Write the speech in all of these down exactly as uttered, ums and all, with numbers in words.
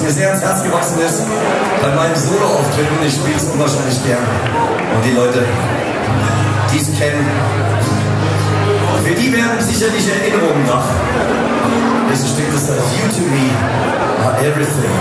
mir sehr ans Herz gewachsen ist bei meinen Solo-Auftritten. Ich spiele es unwahrscheinlich gern. Und die Leute, die es kennen, für die werden sicherlich Erinnerungen wach. Dieses Stück, das heißt You to Me are Everything.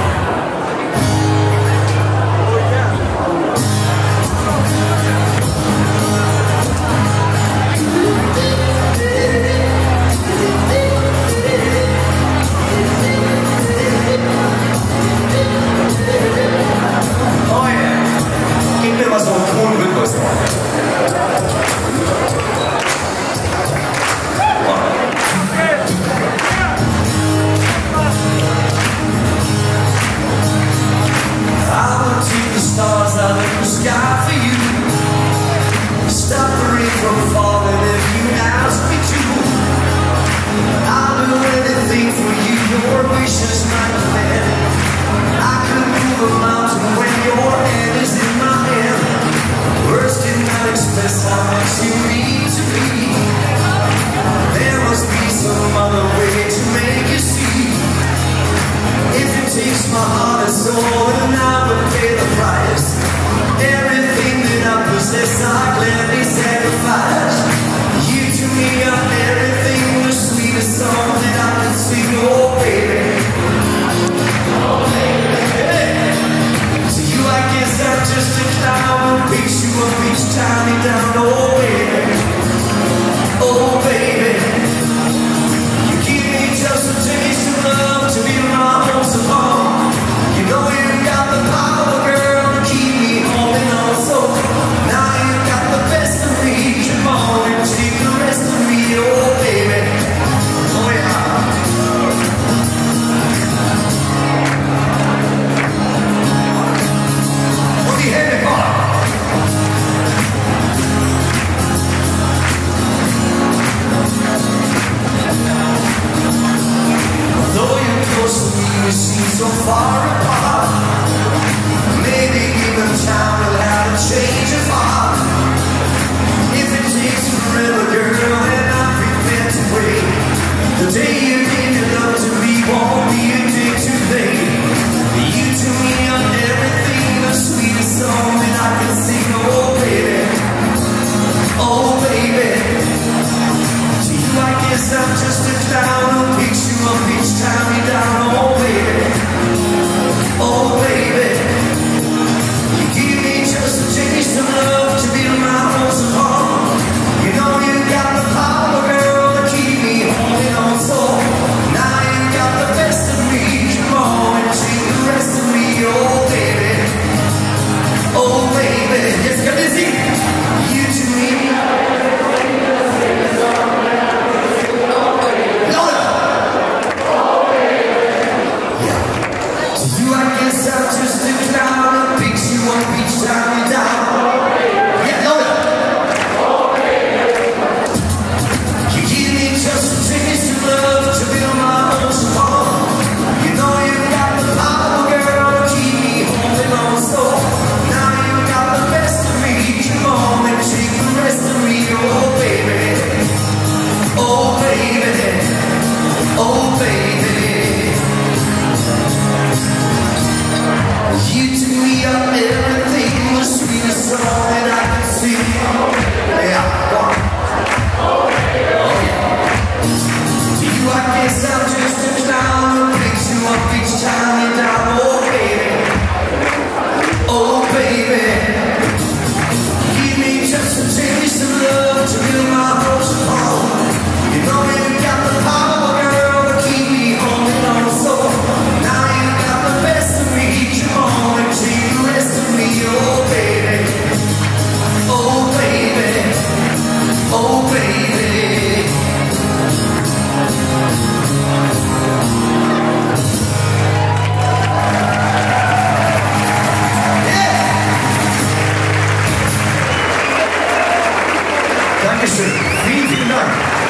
Dankeschön. Vielen, vielen Dank.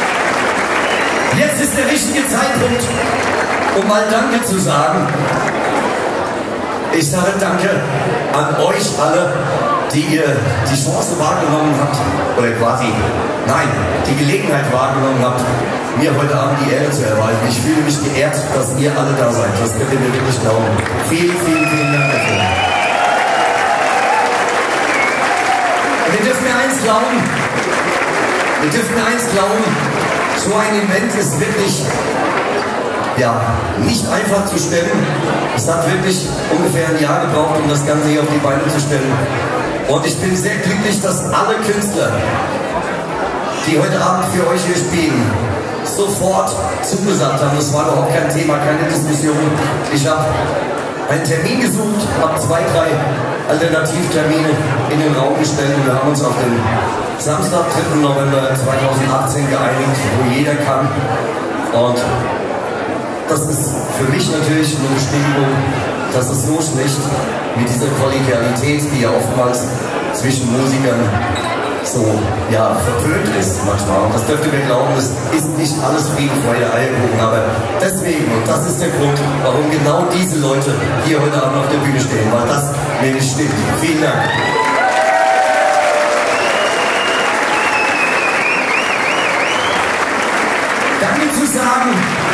Jetzt ist der richtige Zeitpunkt, um mal Danke zu sagen. Ich sage Danke an euch alle, die ihr die Chance wahrgenommen habt, oder quasi, nein, die Gelegenheit wahrgenommen habt, mir heute Abend die Ehre zu erweisen. Ich fühle mich geehrt, dass ihr alle da seid. Das könnt ihr mir wirklich glauben. Vielen, vielen, vielen Dank dafür. Und ihr dürft mir eins glauben, ihr dürft mir eins glauben, so ein Event ist wirklich, ja, nicht einfach zu stellen. Es hat wirklich ungefähr ein Jahr gebraucht, um das Ganze hier auf die Beine zu stellen. Und ich bin sehr glücklich, dass alle Künstler, die heute Abend für euch hier spielen, sofort zugesagt haben. Das war überhaupt kein Thema, keine Diskussion. Ich habe einen Termin gesucht, habe zwei, drei Alternativtermine in den Raum gestellt und wir haben uns auf den Samstag, dritten November zweitausendachtzehn geeinigt, wo jeder kann. Und das ist für mich natürlich eine Bestätigung, dass es so schlecht mit dieser Kollegialität, die ja oftmals zwischen Musikern so, ja, verpönt ist manchmal. Und das dürft ihr mir glauben, es ist nicht alles Frieden, Freude, Eierkuchen, aber deswegen, und das ist der Grund, warum genau diese Leute hier heute Abend auf der Bühne stehen, weil das nämlich stimmt. Vielen Dank. Danke zu sagen,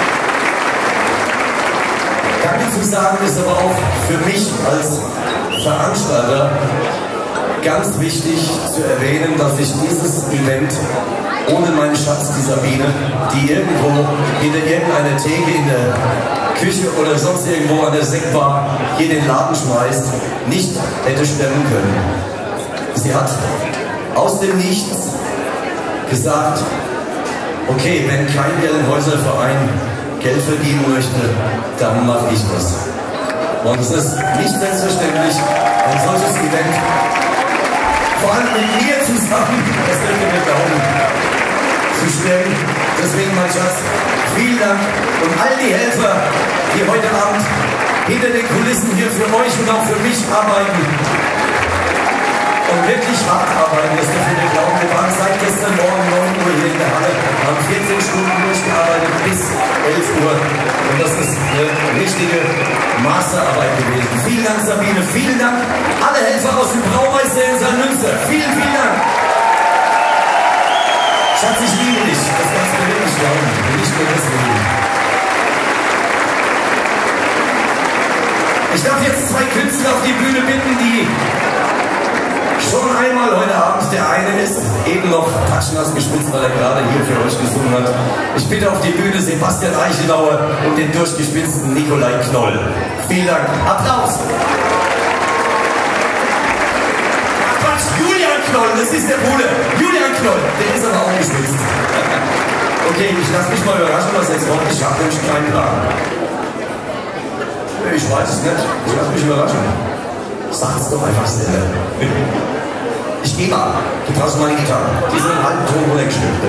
Danke zu sagen ist aber auch für mich als Veranstalter ganz wichtig zu erwähnen, dass ich dieses Event ohne meinen Schatz, die Sabine, die irgendwo hinter irgendeiner Theke in der Küche oder sonst irgendwo an der Sektbar hier den Laden schmeißt, nicht hätte stemmen können. Sie hat aus dem Nichts gesagt, okay, wenn kein Gelnhäuser-Verein Geld verdienen möchte, dann mache ich das. Und es ist nicht selbstverständlich, ein solches Event, vor allem mit mir zusammen, das könnt ihr mir glauben, zu stellen. Deswegen, mein Schatz, vielen Dank und all die Helfer, die heute Abend hinter den Kulissen hier für euch und auch für mich arbeiten. Und wirklich hart arbeiten, das dürfen wir glauben. Wir waren seit gestern Morgen neun Uhr hier in der Halle, haben vierzehn Stunden durchgearbeitet bis elf Uhr. Und das ist eine richtige Masterarbeit gewesen. Vielen Dank, Sabine. Vielen Dank, alle Helfer aus dem Braumeister in Saarmünster. Vielen, vielen Dank. Schatz, ich liebe dich. Das kannst du wirklich glauben. Nicht nur deswegen. Ich darf jetzt zwei Künstler auf die Bühne bitten, die schon einmal heute Abend, der eine ist eben noch patschnass gespitzt, weil er gerade hier für euch gesungen hat. Ich bitte auf die Bühne Sebastian Eichenauer und den durchgespitzten Nikolai Knoll. Vielen Dank. Applaus. Ach Quatsch, Julian Knoll, das ist der Bruder. Julian Knoll, der ist aber auch gespitzt. Okay, ich lasse mich mal überraschen, was jetzt kommt. Ich habe nämlich keinen Plan. Ich weiß es nicht. Ich lasse mich überraschen. Sag's doch einfach selber. Ich geh mal. Du brauchst meine Gitarre. Die sind einen halben Ton runtergestellt.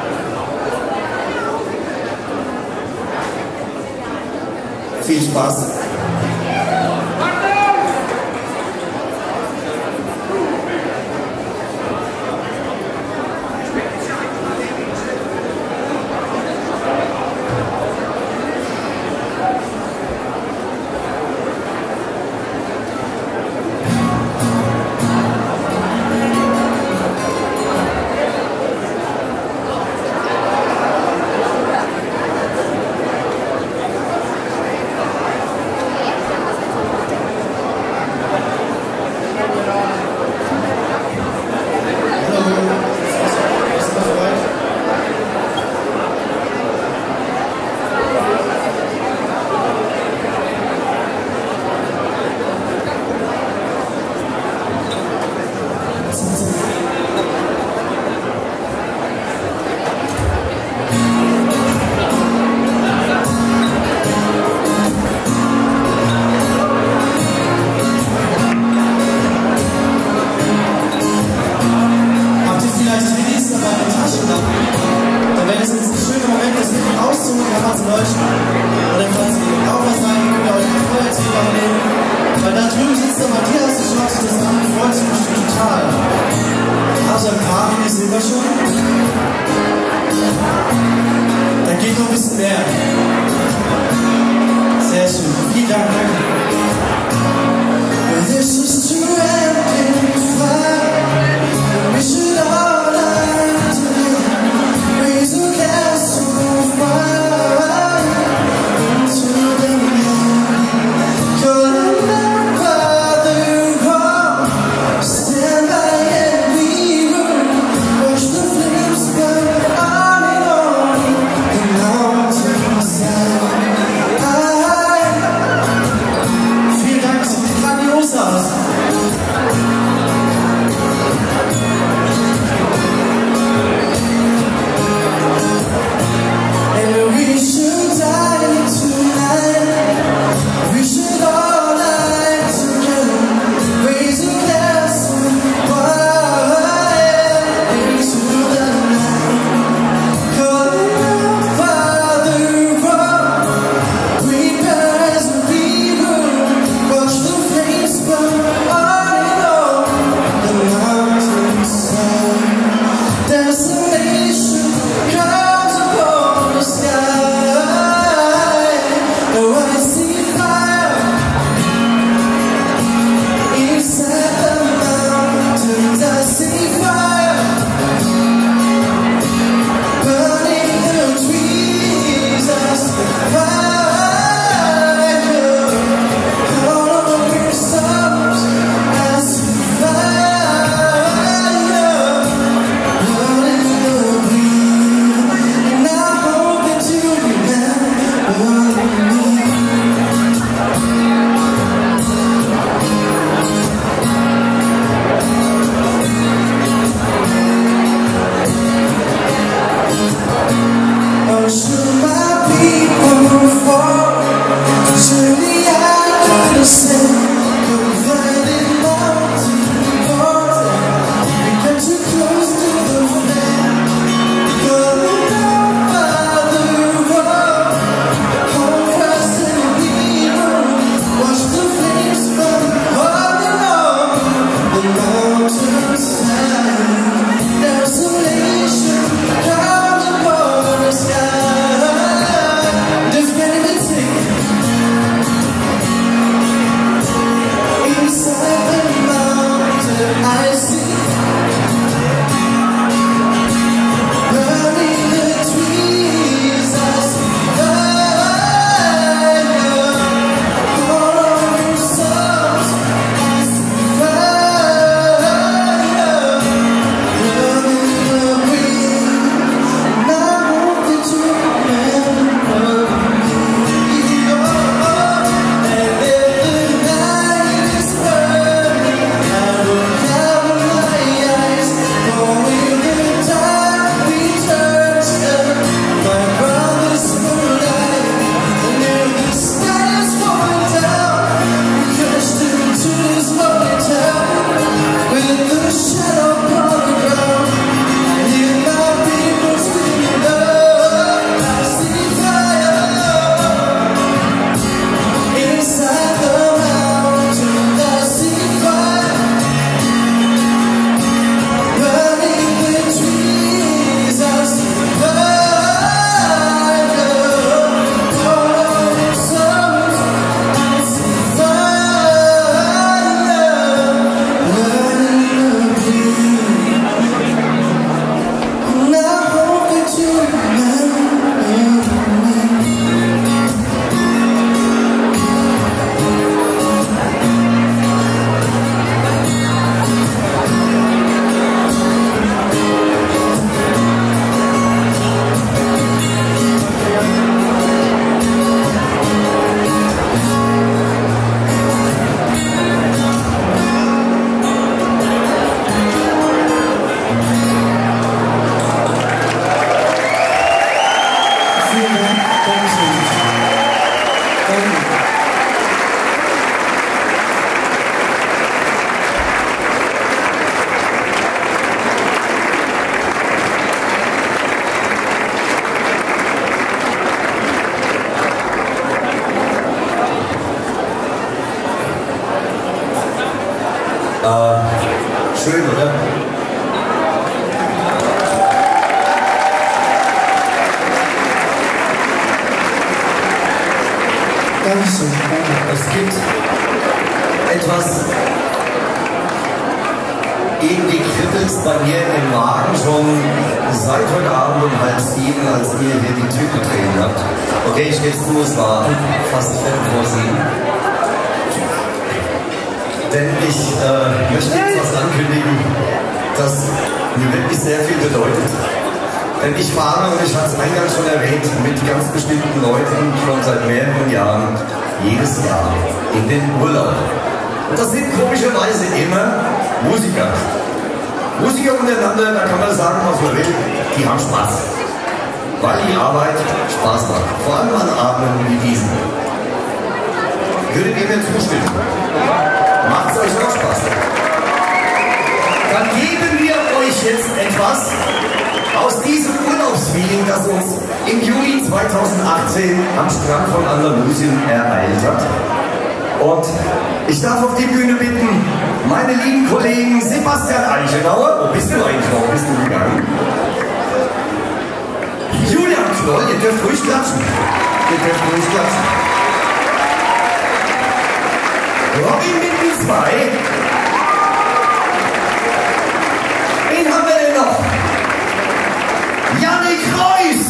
Viel Spaß. Äh, schön, oder? Dankeschön. Es gibt etwas, irgendwie kribbelt es bei mir im Magen schon seit heute Abend um halb sieben, als ihr hier die Tür getreten habt. Okay, ich gebe es zu, es war fast viertel vor sieben. Denn ich äh, möchte jetzt was ankündigen, das mir wirklich sehr viel bedeutet. Denn ich fahre, und ich hatte es eingangs schon erwähnt, mit ganz bestimmten Leuten schon seit mehreren Jahren jedes Jahr in den Urlaub. Und das sind komischerweise immer Musiker. Musiker untereinander, da kann man sagen, was man will, die haben Spaß. Weil die Arbeit Spaß macht. Vor allem an Abenden wie diesen. Würdet ihr mir zustimmen? Macht es euch auch Spaß? Dann geben wir euch jetzt etwas aus diesem Urlaubsfeeling, das uns im Juli zweitausendachtzehn am Strand von Andalusien ereilt hat. Und ich darf auf die Bühne bitten, meine lieben Kollegen Sebastian Eichenauer, wo bist du eigentlich noch? Bist du gegangen? Julian Knoll, ihr dürft ruhig klatschen. Ihr dürft ruhig klatschen. Robin Mitten zwei. Wen haben wir denn noch? Jannik Reus!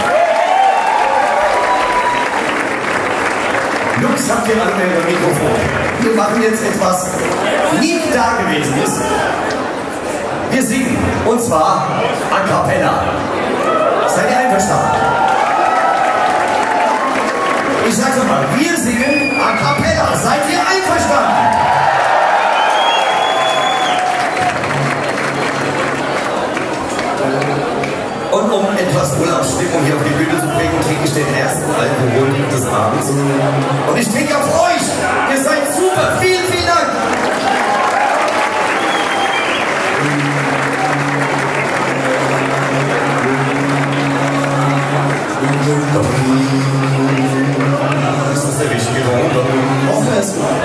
Jungs, habt ihr alle mehr Mikrofon? Wir machen jetzt etwas nie da gewesen ist. Wir singen, und zwar a cappella. Seid ihr einverstanden? Ich sag's nochmal, wir singen a cappella. Seid ihr einverstanden? Und um etwas Urlaubsstimmung hier auf die Bühne zu bringen, trinke ich den ersten Alkohol des Abends. Und ich trinke auf euch. Ihr seid super. Vielen, vielen Dank. Ist das der richtige Ton? Hoffen es mal.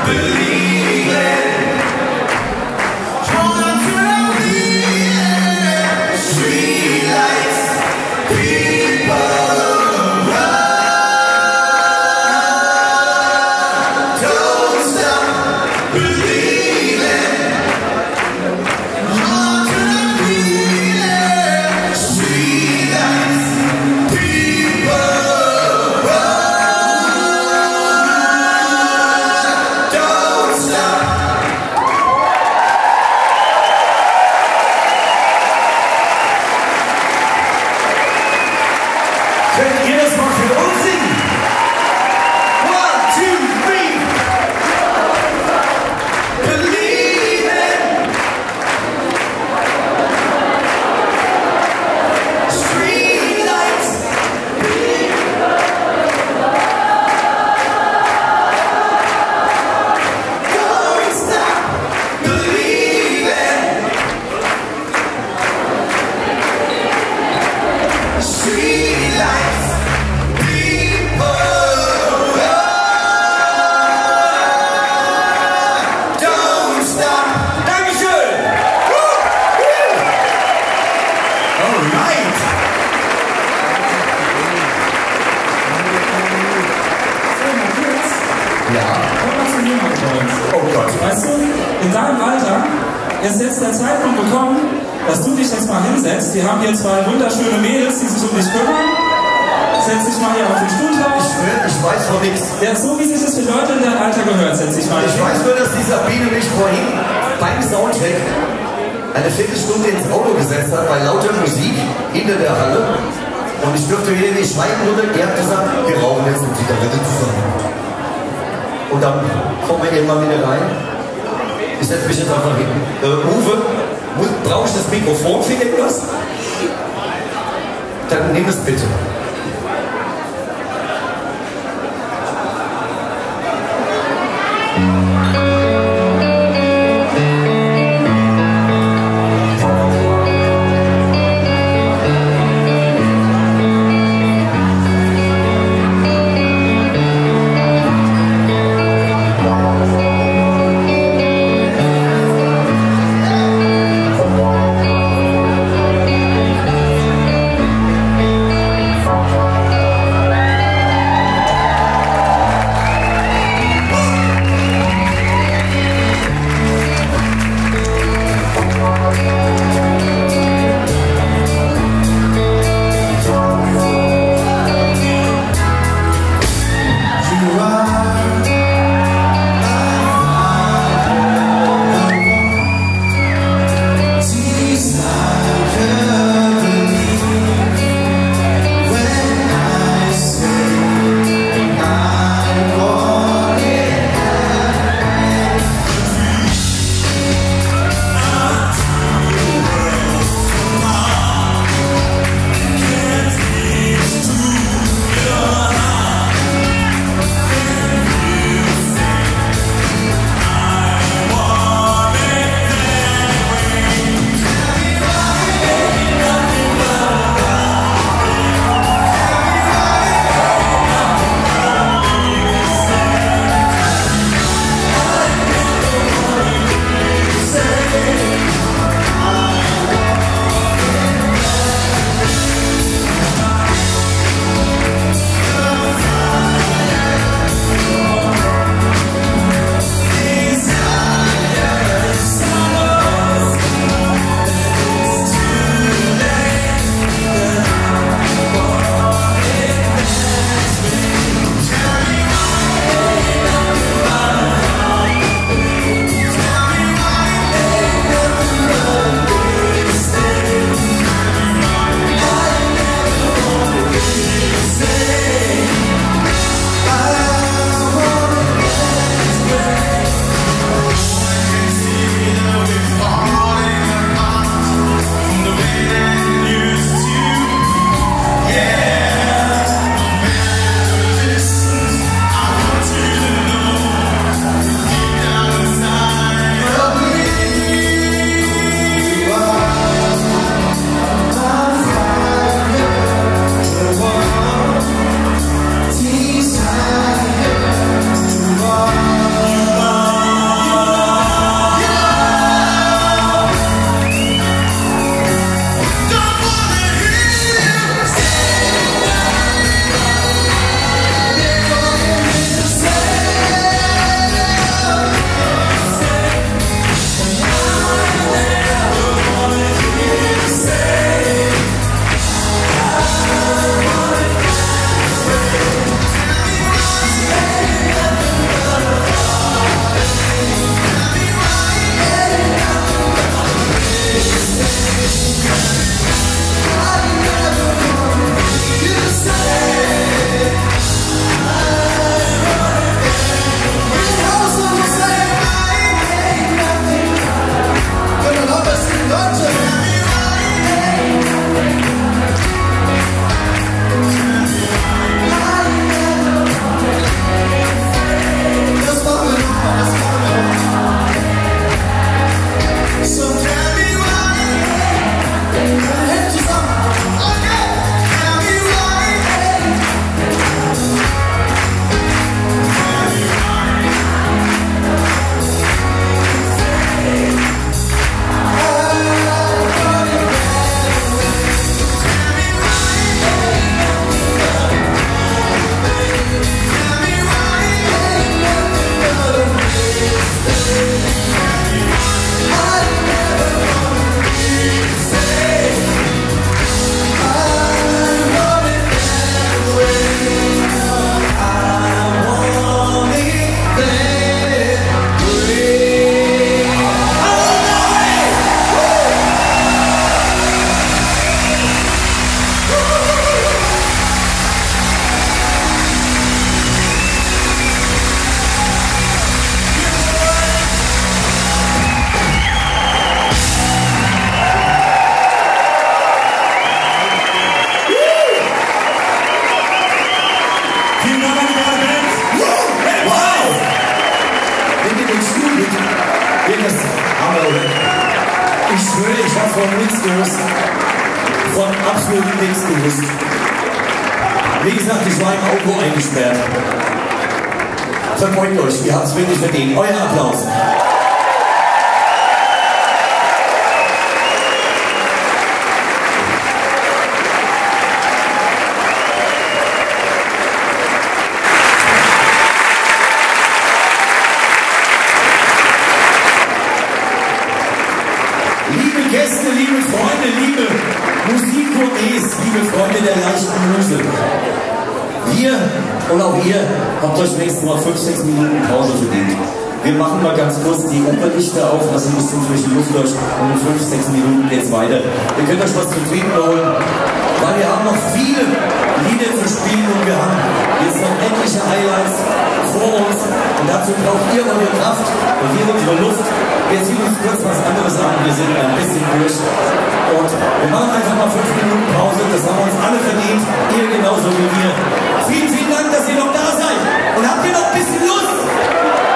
Könnt ihr das mal für uns singen? One, two, three. Believe it. Street lights. Don't stop believing. Street lights. Oh Gott. Weißt du, in deinem Alter ist jetzt der Zeitpunkt gekommen, dass du dich jetzt mal hinsetzt. Wir haben hier zwei wunderschöne Mädels, die sich um dich kümmern. Setz dich mal hier auf den Stuhl drauf. Ich, will, ich weiß von nichts. Ja, so wie sich das für Leute in deinem Alter gehört, setz dich mal Ich hin. weiß nur, dass die Sabine mich vorhin beim Soundcheck eine Viertelstunde ins Auto gesetzt hat, bei lauter Musik hinter der Halle. Und ich dürfte wieder nicht schweigen, nur die hat gesagt, wir rauchen jetzt eine Zigarette zusammen. Und dann kommen wir irgendwann wieder rein. Ich setze mich jetzt einfach hin. Äh, Uwe, brauche ich das Mikrofon für irgendwas? Dann nimm es bitte. Das haben wir, oder? Ich schwöre, ich habe von nichts gewusst. Von absolut nichts gewusst. Wie gesagt, ich war im Auto eingesperrt. Verbeugt euch, ihr habt es wirklich verdient. Euer Applaus. Liebe Gäste, liebe Freunde, liebe Musikgourmets, liebe Freunde der leichten Muse. Wir und auch ihr habt euch wenigstens mal fünf, sechs Minuten Pause verdient. Wir machen mal ganz kurz die Operlichter auf, lassen ein bisschen frische Luft durch und in fünf, sechs Minuten geht's weiter. Ihr könnt euch was zu trinken holen, weil wir haben noch viele Lieder zu spielen und wir haben jetzt noch etliche Highlights vor uns und dazu braucht ihr eure Kraft und wir unsere Luft. Wir ziehen uns kurz was anderes an, wir sind ein bisschen durch und wir machen einfach mal fünf Minuten Pause, das haben wir uns alle verdient, ihr genauso wie wir. Vielen, vielen Dank, dass ihr noch da seid und habt ihr noch ein bisschen Lust?